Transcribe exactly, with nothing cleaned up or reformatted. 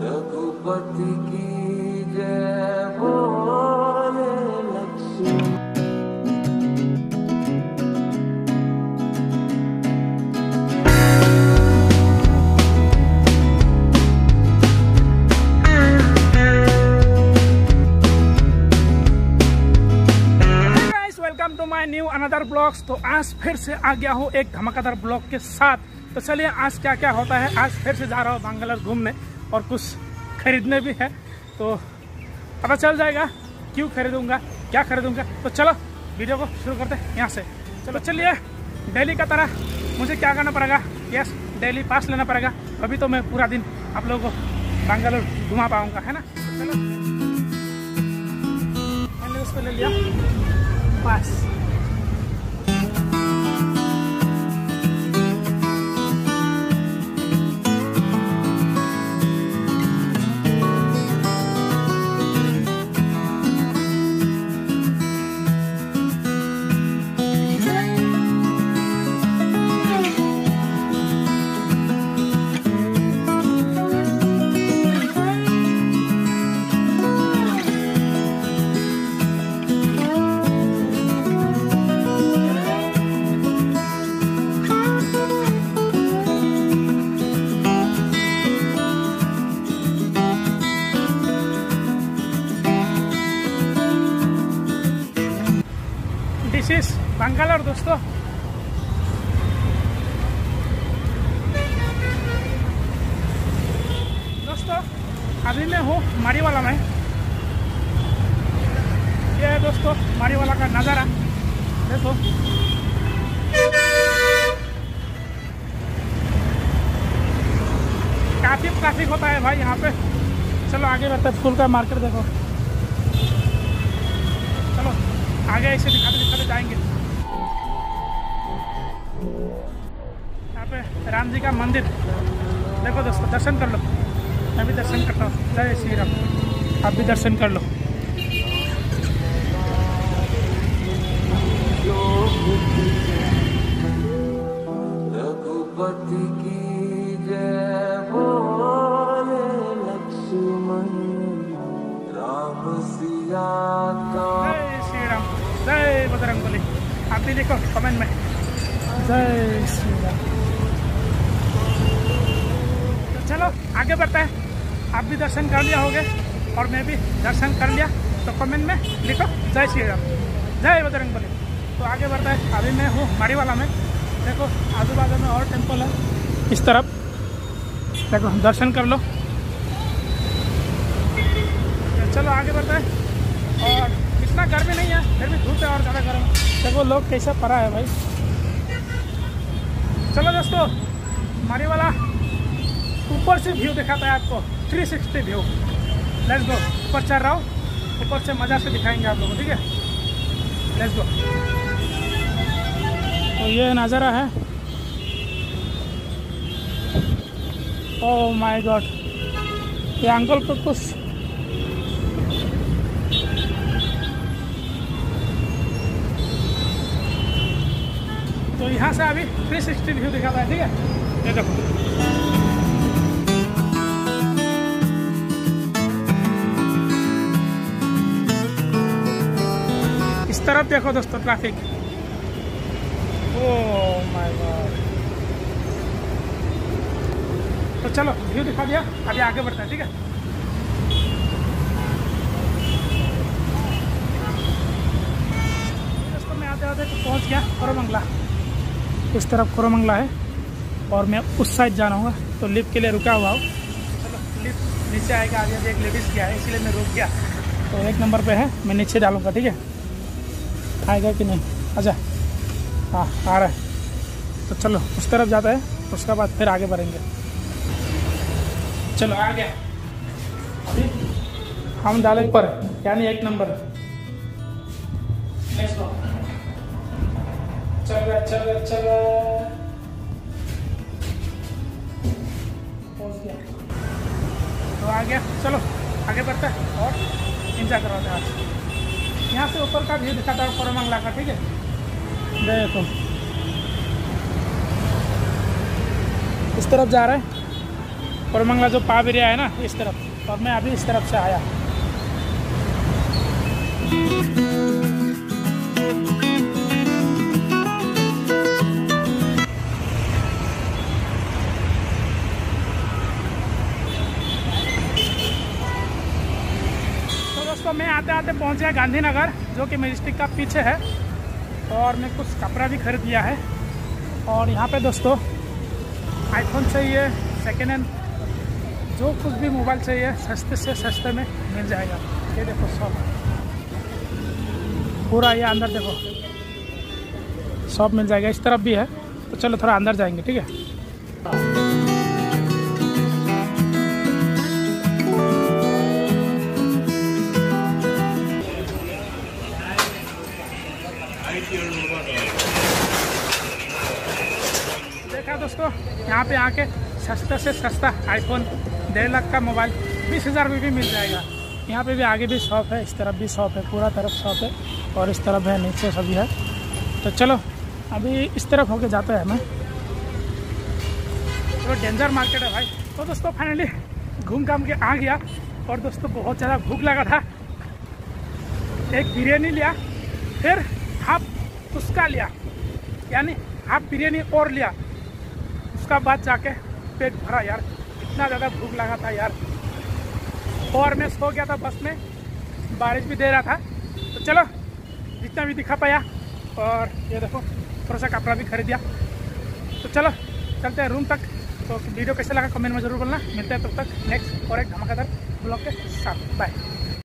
रघुपति की जय बोले Lakshmi. Welcome to my new another blogs. तो आज फिर से आ गया हूँ एक धमाकेदार ब्लॉग के साथ। तो चलिए आज क्या क्या होता है। आज फिर से जा रहा हूँ बैंगलोर घूमने और कुछ खरीदने भी है, तो पता चल जाएगा क्यों खरीदूंगा, क्या खरीदूंगा। तो चलो वीडियो को शुरू करते हैं यहाँ से। चलो चलिए, डेली का तरह मुझे क्या करना पड़ेगा, यस डेली पास लेना पड़ेगा, अभी तो मैं पूरा दिन आप लोगों को बैंगलोर घुमा पाऊँगा, है ना। तो चलो मैंने उसको ले लिया पास। दिस इज बैंगलोर दोस्तों। दोस्तों अभी मैं हूँ मारीवाला में। ये है दोस्तों मारीवाला का नज़ारा, देखो। काफी ट्रैफिक होता है भाई यहाँ पे। चलो आगे बढ़ते हैं। फूल का मार्केट देखो, चलो आगे ऐसे दिखाते दिखाते जाएंगे। यहाँ पे राम जी का मंदिर देखो दोस्तों, दर्शन कर लो। मैं भी दर्शन करता हूँ। जय श्री राम, आप भी दर्शन कर लो। रघुपति की जय बोले लक्ष्मण, राम सिया का। जय बजरंगबली। आप भी लिखो कमेंट में जय श्री राम। तो चलो आगे बढ़ते हैं। आप भी दर्शन कर लिया होगे और मैं भी दर्शन कर लिया, तो कमेंट में लिखो जय श्री राम, जय बजरंगबली। तो आगे बढ़ता है। अभी मैं हूँ मारीवाला में। देखो आजू बाजू में और टेम्पल है, इस तरफ देखो, दर्शन कर लो। तो चलो आगे बढ़ता है। और इतना गर्मी नहीं है, फिर भी धूप है और ज़्यादा गर्म। देखो लोग कैसा पड़ा है भाई। चलो दोस्तों, मारीवाला ऊपर से व्यू दिखाता है आपको, three sixty view. Let's go. ऊपर चढ़ रहा हूँ, ऊपर से मज़ा से दिखाएंगे आप लोगों को, ठीक है। Let's go. तो ये नज़ारा है। ओह माय गॉड, ये अंकल को कुछ तो यहाँ से अभी थ्री सिक्सटी व्यू दिखाता है, ठीक है। ये देखो, इस तरफ देखो दोस्तों ट्रैफिक। Oh my God. तो चलो व्यू दिखा दिया, अभी आगे बढ़ता है, ठीक है। दोस्तों मैं आते आते तो पहुँच गया कोरमंगला। इस तरफ कोरमंगला है और मैं उस साइड जाना होगा, तो लिफ्ट के लिए रुका हुआ हूँ। चलो लिफ्ट नीचे आएगा। आगे एक लेडीज़ किया है, इसलिए मैं रुक गया। तो एक नंबर पे है, मैं नीचे डालूंगा, ठीक है। आएगा कि नहीं, आजा। हाँ आ रहा है। तो चलो उस तरफ जाता है, उसके बाद फिर आगे बढ़ेंगे। चलो आ गया। अभी हम डाले पर, यानी एक नंबर। Let's go. चल रहा चल रहा चल रहा पहुंच गया। तो आ गया। चलो आगे बढ़ते हैं और एंजॉय करवाते हैं आज। यहाँ से ऊपर का व्यू दिखाता है कोरमंगला का, ठीक है। देखो इस तरफ जा रहा है। कोरमंगला जो पाव एरिया है ना इस तरफ, और मैं अभी इस तरफ से आया। तो दोस्तों मैं आते आते पहुंच गया गांधीनगर, जो कि मैजिस्टिक का पीछे है, और मैं कुछ कपड़ा भी खरीद लिया है। और यहाँ पे दोस्तों आईफोन चाहिए, सेकेंड हैंड जो कुछ भी मोबाइल चाहिए सस्ते से सस्ते में मिल जाएगा। ये देखो शॉप पूरा, ये अंदर देखो शॉप मिल जाएगा, इस तरफ भी है। तो चलो थोड़ा अंदर जाएंगे, ठीक है। देखा दोस्तों, यहाँ पे आके सस्ता से सस्ता आईफोन डेढ़ लाख का मोबाइल बीस हज़ार में भी मिल जाएगा। यहाँ पे भी आगे भी शॉप है, इस तरफ भी शॉप है, पूरा तरफ शॉप है, और इस तरफ है, नीचे सभी है। तो चलो अभी इस तरफ होके जाते हैं हमें। तो डेंजर मार्केट है भाई। तो दोस्तों फाइनली घूम घाम के आ गया, और दोस्तों बहुत ज़्यादा भूख लगा था। एक बिरयानी लिया, फिर हाफ उसका लिया, यानी हाफ बिरयानी और लिया। उसका बाद जाके पेट भरा यार, इतना ज़्यादा भूख लगा था यार। और मैं सो गया था बस में, बारिश भी दे रहा था। तो चलो जितना भी दिखा पाया, और ये देखो थोड़ा सा कपड़ा भी खरीद दिया। तो चलो चलते हैं रूम तक। तो वीडियो कैसे लगा कमेंट में ज़रूर बोलना। मिलते हैं तब तक नेक्स्ट और एक धमाकेदार ब्लॉग के साथ। बाय।